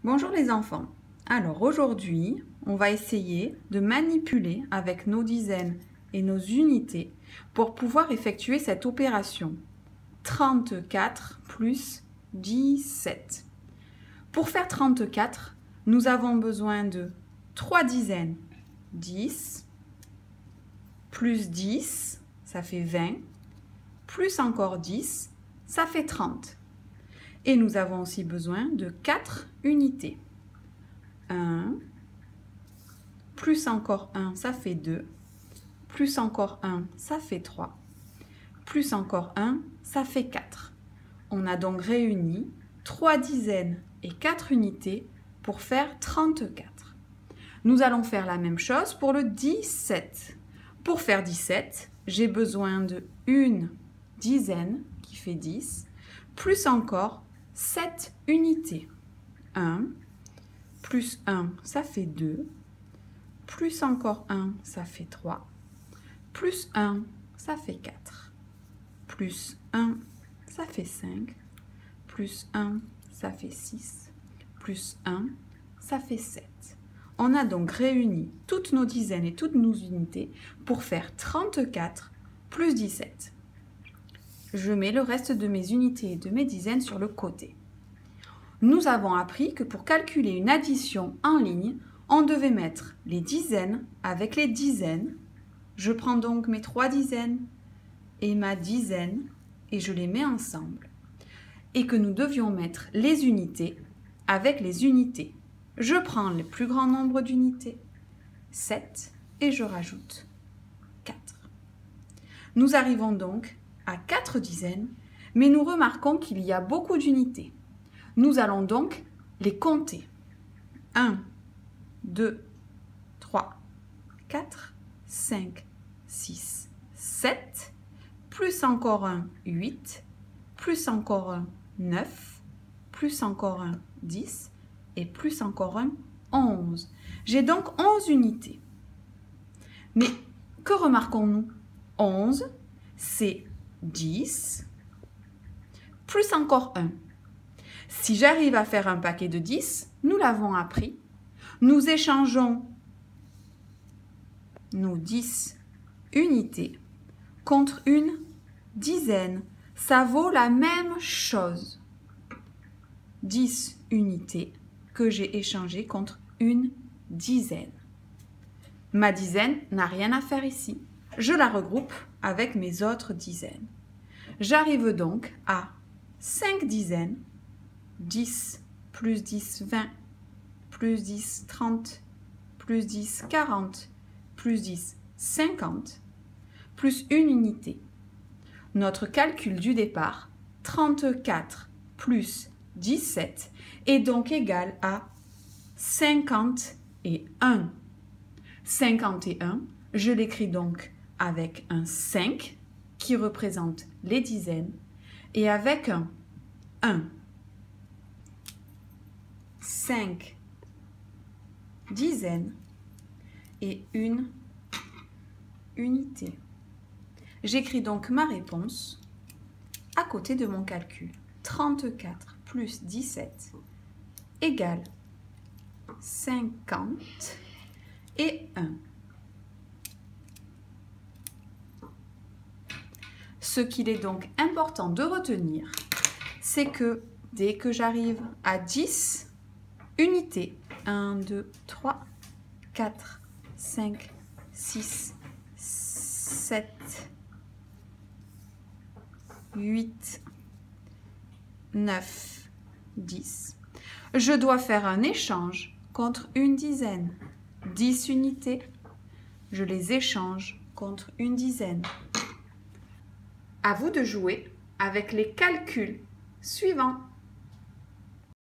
Bonjour les enfants. Alors aujourd'hui, on va essayer de manipuler avec nos dizaines et nos unités pour pouvoir effectuer cette opération. 34 plus 17. Pour faire 34, nous avons besoin de 3 dizaines. 10 plus 10, ça fait 20, plus encore 10, ça fait 30. Et nous avons aussi besoin de 4 unités. 1, plus encore 1, ça fait 2, plus encore 1, ça fait 3, plus encore 1, ça fait 4. On a donc réuni 3 dizaines et 4 unités pour faire 34. Nous allons faire la même chose pour le 17. Pour faire 17, j'ai besoin de une dizaine qui fait 10, plus encore 7 unités. 1, plus 1, ça fait 2, plus encore 1, ça fait 3, plus 1, ça fait 4, plus 1, ça fait 5, plus 1, ça fait 6, plus 1, ça fait 7. On a donc réuni toutes nos dizaines et toutes nos unités pour faire 34 plus 17. Je mets le reste de mes unités et de mes dizaines sur le côté. Nous avons appris que pour calculer une addition en ligne, on devait mettre les dizaines avec les dizaines. Je prends donc mes 3 dizaines et ma dizaine et je les mets ensemble. Et que nous devions mettre les unités avec les unités. Je prends le plus grand nombre d'unités, 7, et je rajoute 4. Nous arrivons donc à 4 dizaines, mais nous remarquons qu'il y a beaucoup d'unités. Nous allons donc les compter. 1, 2, 3, 4, 5, 6, 7, plus encore un 8, plus encore un 9, plus encore un 10 et plus encore un 11. J'ai donc 11 unités. Mais que remarquons-nous? 11, c'est 10, plus encore 1. Si j'arrive à faire un paquet de 10, nous l'avons appris, nous échangeons nos 10 unités contre une dizaine. Ça vaut la même chose. 10 unités que j'ai échangées contre une dizaine. Ma dizaine n'a rien à faire ici. Je la regroupe avec mes autres dizaines. J'arrive donc à 5 dizaines. 10 plus 10, 20, plus 10, 30, plus 10, 40, plus 10, 50, plus une unité. Notre calcul du départ, 34 plus 17, est donc égal à 51. 51, je l'écris donc avec un 5 qui représente les dizaines et avec un 1. 5 dizaines et une unité. J'écris donc ma réponse à côté de mon calcul. 34 plus 17 égale 50 et 1. Ce qu'il est donc important de retenir, c'est que dès que j'arrive à 10 unités, 1, 2, 3, 4, 5, 6, 7, 8, 9, 10. Je dois faire un échange contre une dizaine. 10 unités, je les échange contre une dizaine. À vous de jouer avec les calculs suivants.